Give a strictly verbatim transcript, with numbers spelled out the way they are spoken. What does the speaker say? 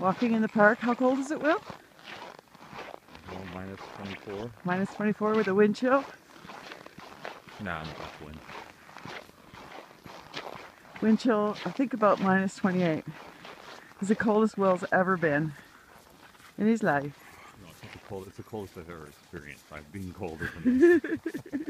Walking in the park, how cold is it, Will? Well, minus twenty-four. Minus twenty-four with a wind chill. Nah, not much wind. Wind chill, I think about minus twenty-eight. It's the coldest Will's ever been in his life. No, it's not the cold. It's the coldest I've ever experienced. I've been colder than this.